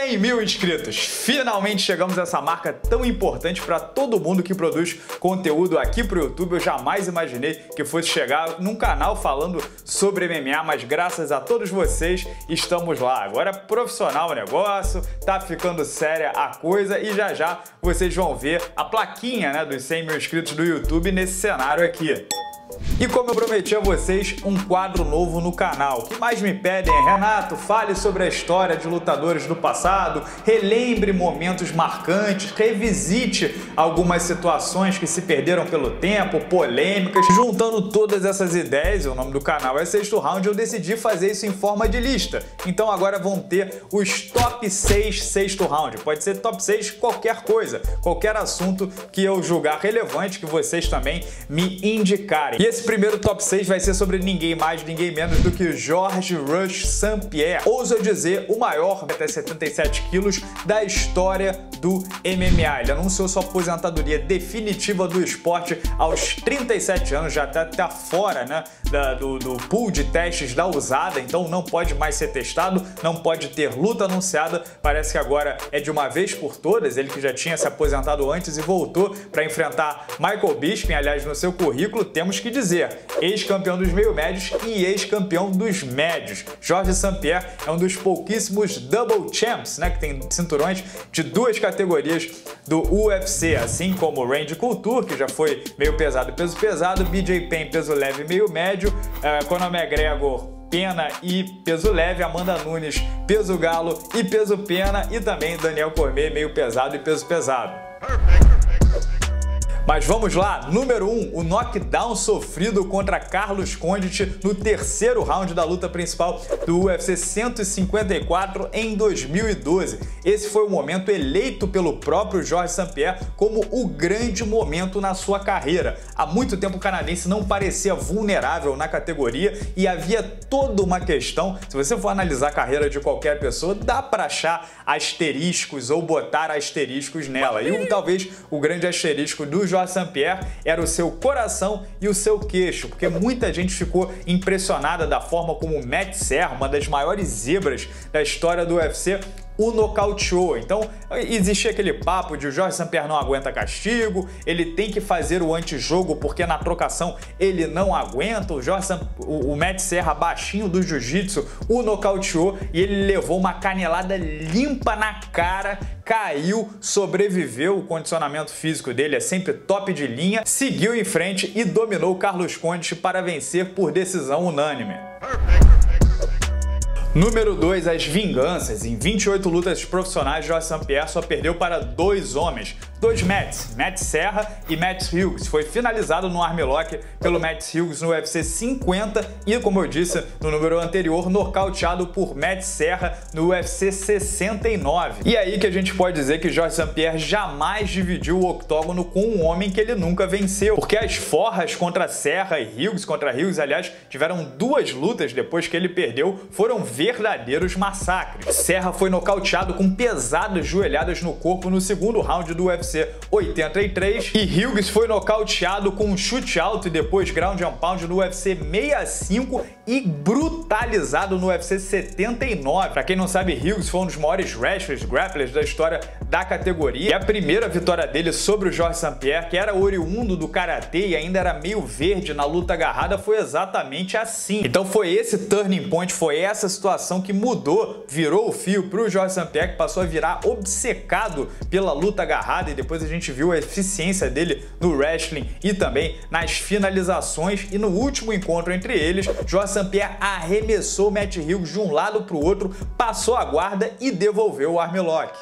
100 mil inscritos. Finalmente chegamos a essa marca tão importante para todo mundo que produz conteúdo aqui pro YouTube. Eu jamais imaginei que fosse chegar num canal falando sobre MMA, mas graças a todos vocês estamos lá. Agora é profissional o negócio, tá ficando séria a coisa e já já vocês vão ver a plaquinha, né, dos 100 mil inscritos do YouTube nesse cenário aqui. E como eu prometi a vocês, um quadro novo no canal. O que mais me pedem é: Renato, fale sobre a história de lutadores do passado, relembre momentos marcantes, revisite algumas situações que se perderam pelo tempo, polêmicas. Juntando todas essas ideias, o nome do canal é Sexto Round, eu decidi fazer isso em forma de lista. Então agora vão ter os top 6 Sexto Round. Pode ser top 6 qualquer coisa, qualquer assunto que eu julgar relevante, que vocês também me indicarem. E esse primeiro top 6 vai ser sobre ninguém mais, ninguém menos do que Georges Rush St-Pierre. Ouso eu dizer, o maior, até 77 quilos, da história do MMA. Ele anunciou sua aposentadoria definitiva do esporte aos 37 anos, já tá fora, né, do pool de testes da USADA, então não pode mais ser testado, não pode ter luta anunciada. Parece que agora é de uma vez por todas, ele que já tinha se aposentado antes e voltou para enfrentar Michael Bisping. Aliás, no seu currículo temos que dizer, ex-campeão dos meio-médios e ex-campeão dos médios. Georges St-Pierre é um dos pouquíssimos double champs, né, que tem cinturões de duas categorias do UFC, assim como Randy Couture, que já foi meio pesado e peso pesado, BJ Penn peso leve e meio médio, Conor McGregor pena e peso leve, Amanda Nunes peso galo e peso pena, e também Daniel Cormier meio pesado e peso pesado. Mas vamos lá, número 1, o knockdown sofrido contra Carlos Condit no terceiro round da luta principal do UFC 154 em 2012. Esse foi o momento eleito pelo próprio Georges St-Pierre como o grande momento na sua carreira. Há muito tempo o canadense não parecia vulnerável na categoria e havia toda uma questão. Se você for analisar a carreira de qualquer pessoa, dá para achar asteriscos ou botar asteriscos nela. E talvez o grande asterisco do Georges St-Pierre era o seu coração e o seu queixo, porque muita gente ficou impressionada da forma como o Matt Serra, uma das maiores zebras da história do UFC, o nocauteou. Então existia aquele papo de o Georges St-Pierre não aguenta castigo, ele tem que fazer o antijogo porque na trocação ele não aguenta. O Matt Serra, baixinho do jiu-jitsu, o nocauteou e ele levou uma canelada limpa na cara, caiu, sobreviveu. O condicionamento físico dele é sempre top de linha, seguiu em frente e dominou Carlos Condit para vencer por decisão unânime. Número 2, as vinganças. Em 28 lutas profissionais, Georges St-Pierre só perdeu para 2 homens, 2 Matts, Matt Serra e Matt Hughes. Foi finalizado no armlock pelo Matt Hughes no UFC 50 e, como eu disse no número anterior, nocauteado por Matt Serra no UFC 69. E aí que a gente pode dizer que Georges St-Pierre jamais dividiu o octógono com um homem que ele nunca venceu, porque as forras contra Serra e Hughes, aliás, tiveram 2 lutas depois que ele perdeu, foram verdadeiros massacres. Serra foi nocauteado com pesadas joelhadas no corpo no segundo round do UFC 83 e Hughes foi nocauteado com um chute alto e depois ground and pound no UFC 65 e brutalizado no UFC 79. Pra quem não sabe, Hughes foi um dos maiores wrestlers, grapplers da história da categoria. E a primeira vitória dele sobre o Georges St-Pierre, que era oriundo do karatê e ainda era meio verde na luta agarrada, foi exatamente assim. Então foi esse turning point, foi essa situação que mudou, virou o fio para o Georges St-Pierre, que passou a virar obcecado pela luta agarrada, e depois a gente viu a eficiência dele no wrestling e também nas finalizações. E no último encontro entre eles, Georges St-Pierre arremessou Matt Hughes de um lado para o outro, passou a guarda e devolveu o armlock.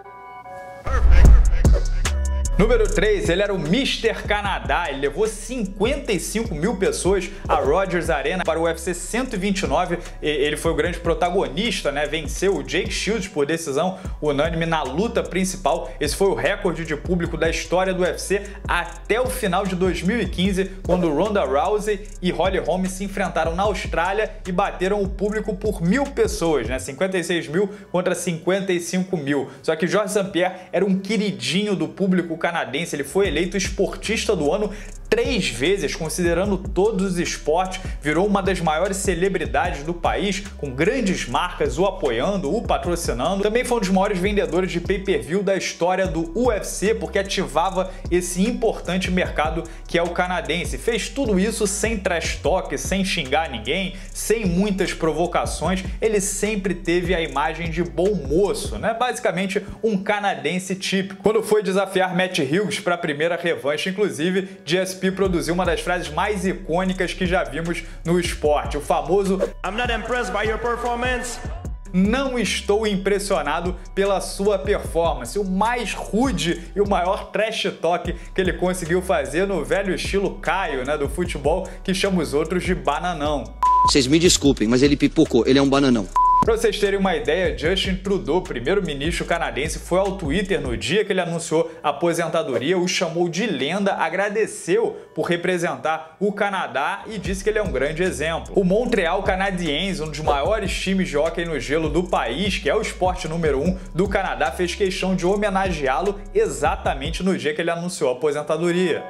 Número 3, ele era o Mr. Canadá, ele levou 55 mil pessoas à Rogers Arena para o UFC 129, ele foi o grande protagonista, né? Venceu o Jake Shields por decisão unânime na luta principal. Esse foi o recorde de público da história do UFC até o final de 2015, quando Ronda Rousey e Holly Holm se enfrentaram na Austrália e bateram o público por 1.000 pessoas, né? 56 mil contra 55 mil. Só que Georges St-Pierre era um queridinho do público canadense, ele foi eleito esportista do ano 3 vezes, considerando todos os esportes, virou uma das maiores celebridades do país, com grandes marcas o apoiando, o patrocinando. Também foi um dos maiores vendedores de pay-per-view da história do UFC, porque ativava esse importante mercado que é o canadense. Fez tudo isso sem trash talk, sem xingar ninguém, sem muitas provocações. Ele sempre teve a imagem de bom moço, né? Basicamente um canadense típico. Quando foi desafiar Matt Hughes para a primeira revanche, inclusive, GSP produziu uma das frases mais icônicas que já vimos no esporte, o famoso I'm not impressed by your performance. Não estou impressionado pela sua performance. O mais rude e o maior trash talk que ele conseguiu fazer no velho estilo Caio, né, do futebol, que chama os outros de bananão. Vocês me desculpem, mas ele pipocou, ele é um bananão. Para vocês terem uma ideia, Justin Trudeau, primeiro-ministro canadense, foi ao Twitter no dia que ele anunciou a aposentadoria, o chamou de lenda, agradeceu por representar o Canadá e disse que ele é um grande exemplo. O Montreal Canadiens, um dos maiores times de hóquei no gelo do país, que é o esporte número 1 do Canadá, fez questão de homenageá-lo exatamente no dia que ele anunciou a aposentadoria.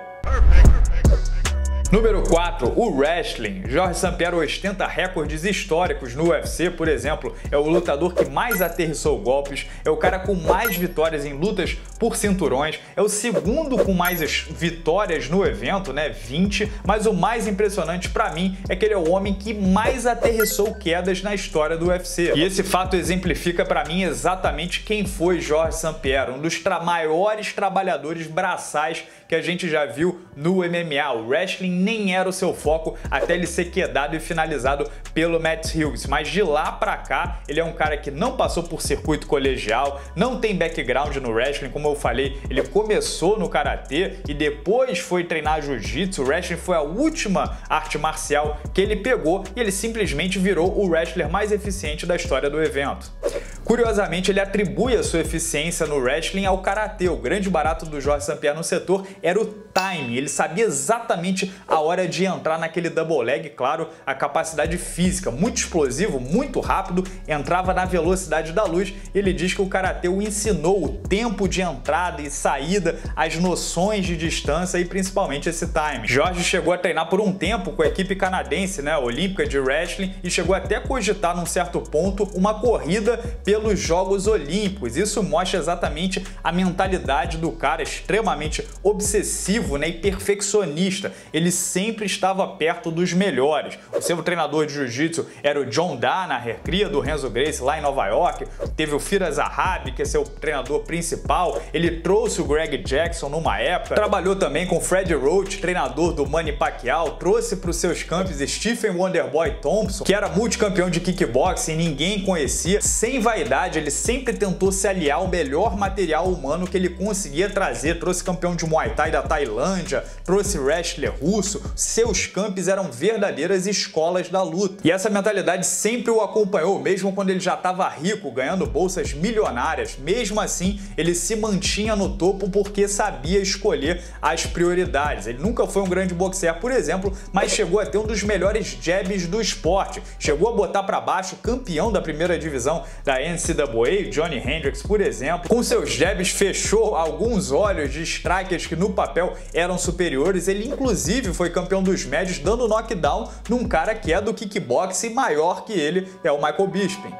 Número 4, o wrestling. Georges St-Pierre ostenta recordes históricos no UFC, por exemplo, é o lutador que mais aterrissou golpes, é o cara com mais vitórias em lutas por cinturões, é o segundo com mais vitórias no evento, né, 20, mas o mais impressionante pra mim é que ele é o homem que mais aterrissou quedas na história do UFC. E esse fato exemplifica pra mim exatamente quem foi Georges St-Pierre, um dos maiores trabalhadores braçais que a gente já viu no MMA. O wrestling nem era o seu foco até ele ser quedado e finalizado pelo Matt Hughes, mas de lá pra cá ele é um cara que não passou por circuito colegial, não tem background no wrestling, como eu falei, ele começou no karatê e depois foi treinar jiu-jitsu. O wrestling foi a última arte marcial que ele pegou e ele simplesmente virou o wrestler mais eficiente da história do evento. Curiosamente, ele atribui a sua eficiência no wrestling ao karatê. O grande barato do Georges St-Pierre no setor era o time, ele sabia exatamente a hora de entrar naquele double leg, claro, a capacidade física, muito explosivo, muito rápido, entrava na velocidade da luz. Ele diz que o karatê o ensinou o tempo de entrada e saída, as noções de distância e principalmente esse time. Jorge chegou a treinar por um tempo com a equipe canadense, né, olímpica de wrestling, e chegou até a cogitar num certo ponto uma corrida pelos Jogos Olímpicos. Isso mostra exatamente a mentalidade do cara, extremamente obsessivo, né, e perfeccionista. Ele sempre estava perto dos melhores. O seu treinador de jiu-jitsu era o John Danaher, cria do Renzo Gracie lá em Nova York. Teve o Firas Zahabi, que é seu treinador principal. Ele trouxe o Greg Jackson numa época. Trabalhou também com Freddie Roach, treinador do Manny Pacquiao. Trouxe para os seus campos Stephen Wonderboy Thompson, que era multicampeão de kickboxing, ninguém conhecia. Sem vaidade, ele sempre tentou se aliar ao melhor material humano que ele conseguia trazer. Trouxe campeão de Muay Thai da Tailândia, trouxe wrestler russo. Seus campos eram verdadeiras escolas da luta. E essa mentalidade sempre o acompanhou, mesmo quando ele já estava rico, ganhando bolsas milionárias. Mesmo assim, ele se mantinha no topo porque sabia escolher as prioridades. Ele nunca foi um grande boxeador, por exemplo, mas chegou a ter um dos melhores jabs do esporte. Chegou a botar para baixo campeão da primeira divisão da NCAA, Johnny Hendricks, por exemplo. Com seus jabs fechou alguns olhos de strikers que no papel eram superiores. Ele inclusive foi campeão dos médios, dando knockdown num cara que é do kickboxing maior que ele, é o Michael Bisping.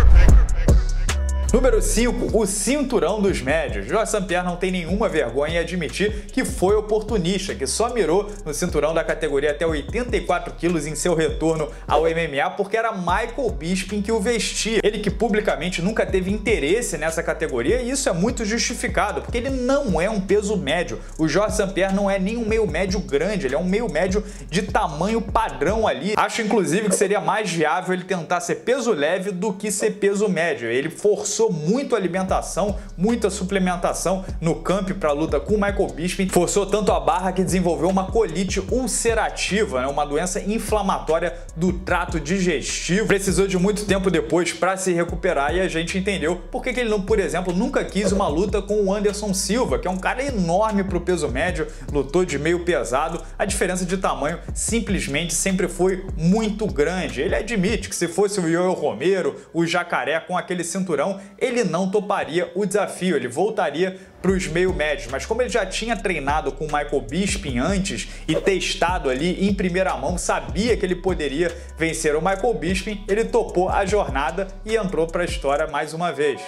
Número 5, o cinturão dos médios. Georges St-Pierre não tem nenhuma vergonha em admitir que foi oportunista, que só mirou no cinturão da categoria até 84 quilos em seu retorno ao MMA, porque era Michael Bisping que o vestia. Ele que publicamente nunca teve interesse nessa categoria, e isso é muito justificado, porque ele não é um peso médio. O Georges St-Pierre não é nem um meio médio grande, ele é um meio médio de tamanho padrão ali. Acho inclusive que seria mais viável ele tentar ser peso leve do que ser peso médio. Ele forçou muito alimentação, muita suplementação no camp para luta com o Michael Bisping, forçou tanto a barra que desenvolveu uma colite ulcerativa, né, uma doença inflamatória do trato digestivo. Precisou de muito tempo depois para se recuperar e a gente entendeu por que ele, por exemplo, nunca quis uma luta com o Anderson Silva, que é um cara enorme para o peso médio, lutou de meio pesado. A diferença de tamanho simplesmente sempre foi muito grande. Ele admite que se fosse o Yoel Romero, o Jacaré com aquele cinturão, ele não toparia o desafio, ele voltaria para os meio médios, mas como ele já tinha treinado com o Michael Bisping antes e testado ali em primeira mão, sabia que ele poderia vencer o Michael Bisping, ele topou a jornada e entrou para a história mais uma vez.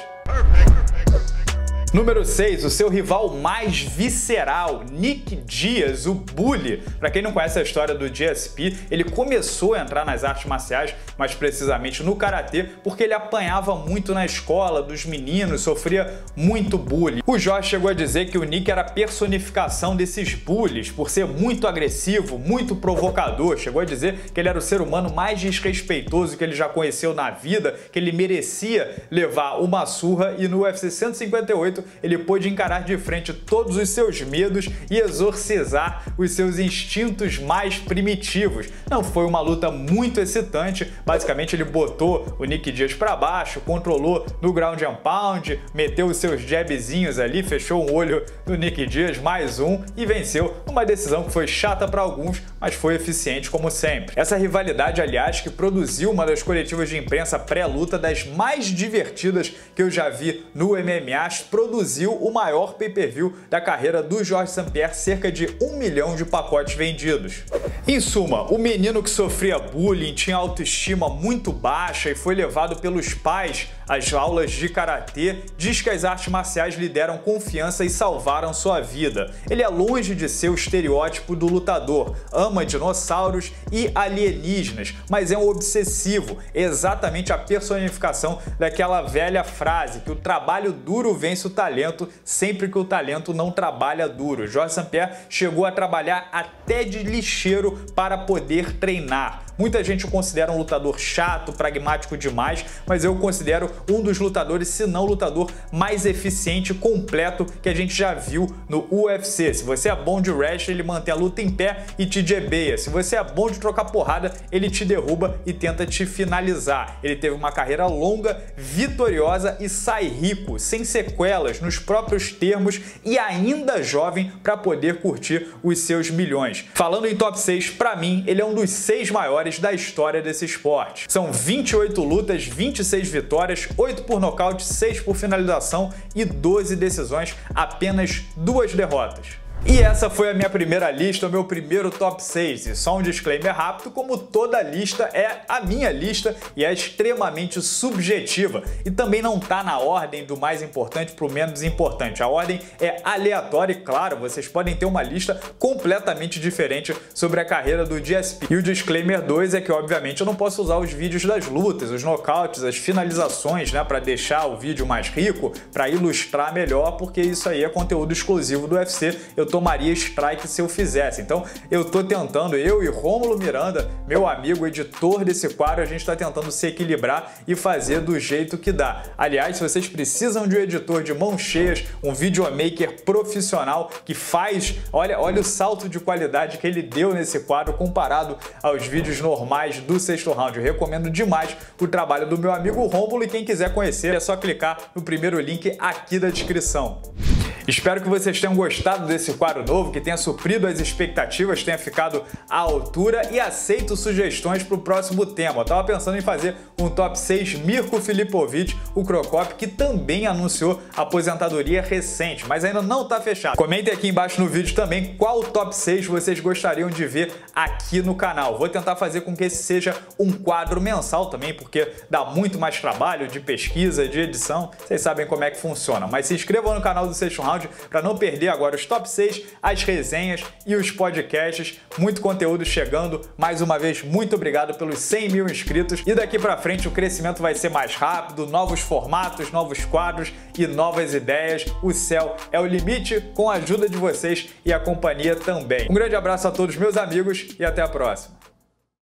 Número 6, o seu rival mais visceral, Nick Diaz, o Bully. Para quem não conhece a história do GSP, ele começou a entrar nas artes marciais, mais precisamente no karatê, porque ele apanhava muito na escola dos meninos, sofria muito bullying. O Jorge chegou a dizer que o Nick era a personificação desses bullies, por ser muito agressivo, muito provocador. Chegou a dizer que ele era o ser humano mais desrespeitoso que ele já conheceu na vida, que ele merecia levar uma surra, e no UFC 158 ele pôde encarar de frente todos os seus medos e exorcizar os seus instintos mais primitivos. Não foi uma luta muito excitante, basicamente ele botou o Nick Diaz para baixo, controlou no ground and pound, meteu os seus jabzinhos ali, fechou um olho no Nick Diaz, mais um, e venceu uma decisão que foi chata para alguns, mas foi eficiente como sempre. Essa rivalidade, aliás, que produziu uma das coletivas de imprensa pré-luta das mais divertidas que eu já vi no MMA, produziu o maior pay-per-view da carreira do Georges St-Pierre, cerca de 1 milhão de pacotes vendidos. Em suma, o menino que sofria bullying, tinha autoestima muito baixa e foi levado pelos pais às aulas de karatê, diz que as artes marciais lhe deram confiança e salvaram sua vida. Ele é longe de ser o estereótipo do lutador, ama dinossauros e alienígenas, mas é um obsessivo, exatamente a personificação daquela velha frase que o trabalho duro vence o talento sempre que o talento não trabalha duro. Georges St-Pierre chegou a trabalhar até de lixeiro para poder treinar. Muita gente o considera um lutador chato, pragmático demais, mas eu considero um dos lutadores, se não o lutador mais eficiente e completo que a gente já viu no UFC. Se você é bom de wrestling, ele mantém a luta em pé e te jebeia. Se você é bom de trocar porrada, ele te derruba e tenta te finalizar. Ele teve uma carreira longa, vitoriosa e sai rico, sem sequelas, nos próprios termos e ainda jovem para poder curtir os seus milhões. Falando em top 6, para mim, ele é um dos 6 maiores da história desse esporte. São 28 lutas, 26 vitórias, 8 por nocaute, 6 por finalização e 12 decisões, apenas 2 derrotas. E essa foi a minha primeira lista, o meu primeiro top 6. E só um disclaimer rápido, como toda lista é a minha lista e é extremamente subjetiva. E também não tá na ordem do mais importante para o menos importante. A ordem é aleatória e, claro, vocês podem ter uma lista completamente diferente sobre a carreira do GSP. E o disclaimer 2 é que, obviamente, eu não posso usar os vídeos das lutas, os nocautes, as finalizações, né, para deixar o vídeo mais rico, para ilustrar melhor, porque isso aí é conteúdo exclusivo do UFC. Eu tomaria strike se eu fizesse. Então eu tô tentando, eu e Rômulo Miranda, meu amigo, editor desse quadro, a gente tá tentando se equilibrar e fazer do jeito que dá. Aliás, se vocês precisam de um editor de mãos cheias, um videomaker profissional que faz, olha o salto de qualidade que ele deu nesse quadro comparado aos vídeos normais do Sexto Round. Eu recomendo demais o trabalho do meu amigo Rômulo e quem quiser conhecer é só clicar no primeiro link aqui da descrição. Espero que vocês tenham gostado desse quadro novo, que tenha suprido as expectativas, tenha ficado à altura e aceito sugestões para o próximo tema. Eu tava pensando em fazer um top 6 Mirko Filipovic, o Crocop, que também anunciou aposentadoria recente, mas ainda não está fechado. Comentem aqui embaixo no vídeo também qual top 6 vocês gostariam de ver aqui no canal. Vou tentar fazer com que esse seja um quadro mensal também, porque dá muito mais trabalho de pesquisa, de edição, vocês sabem como é que funciona. Mas se inscrevam no canal do Sexto Round para não perder agora os top 6, as resenhas e os podcasts. Muito conteúdo chegando. Mais uma vez, muito obrigado pelos 100 mil inscritos. E daqui para frente o crescimento vai ser mais rápido, novos formatos, novos quadros e novas ideias. O céu é o limite com a ajuda de vocês e a companhia também. Um grande abraço a todos meus amigos e até a próxima.